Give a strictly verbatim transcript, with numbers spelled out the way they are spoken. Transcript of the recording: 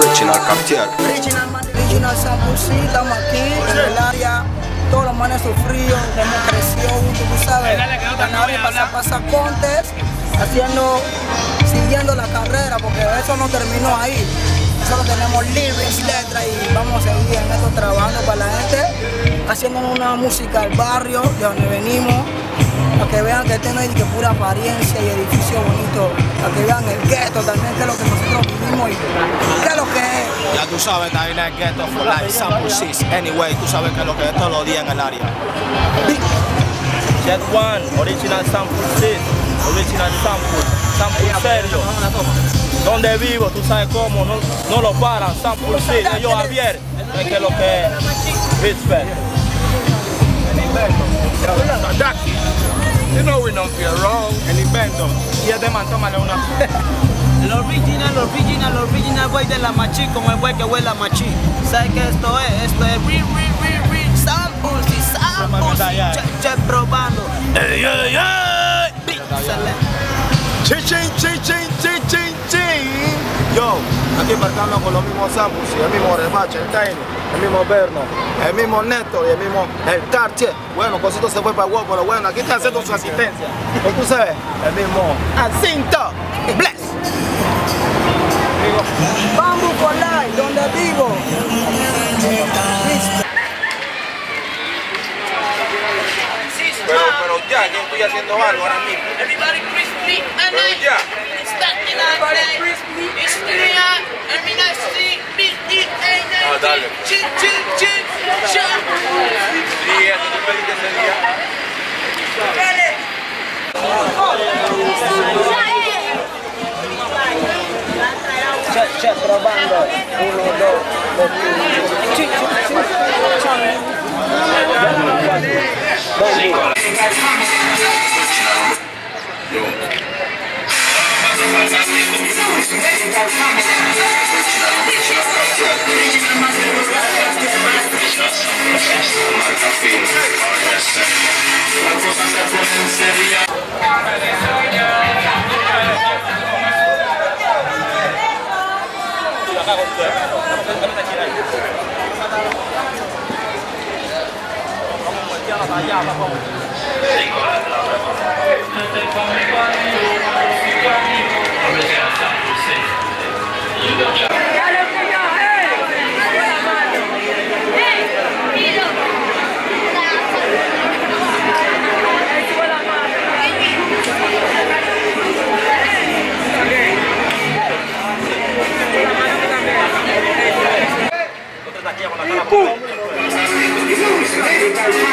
Original Cartier. Original, original Sample, sí, estamos aquí en el área. Todos los manes sufridos, hemos crecido juntos, tú sabes. Ganar y pasar, pasar contes, haciendo, siguiendo la carrera, porque eso no terminó ahí. Solo tenemos lyrics, letras y vamos a seguir en esto trabajando para la gente, haciendo una música al barrio, de donde venimos, para que vean que este no es que pura apariencia y edificio bonito, para que vean el gueto también, que es lo que nosotros vivimos y qué es lo que es. Ya tú sabes, también el gueto for life, Sample six, anyway, tú sabes que es lo que es todos los días en el área. Jet One, Original Sample six, Original Sample, Sample serio. Donde vivo, tú sabes cómo, no, no lo paran, Sample six, ellos Javier, es que es lo que es, Pittsburgh. El invento, Sadaki, you know we don't feel wrong. El invento, y es de man, tómale una. El original, original, original boy de la machi, como el boy que huele a machi. ¿Sabes qué esto es? Esto es re, re, re, re, samples y samples, che, che, probando. ¡Ey, ey, ey! Chin, chin, chin, chin, chin, chin, chin. Yo, aquí marcando con los mismos samples, y el mismo Rebache, el Tiny, el mismo Berno, el mismo Neto y el mismo el Cartier. Bueno, Cosito se fue para el pero bueno, aquí está haciendo su asistencia. ¿Y tú sabes? El mismo Jacinto Bless. Bamboo for life, donde vivo. Pero, pero ya, yo estoy haciendo algo ahora mismo. Everybody crispy and Pero ya. Everybody crispy. It's three and every night see B E A Ah, dale. Chin chin chin chin. Sí, eso tú pediste ese día. Che, che, probando. Uno, dos, dos, tres. Chi, chi, chi. Aquí con la cara.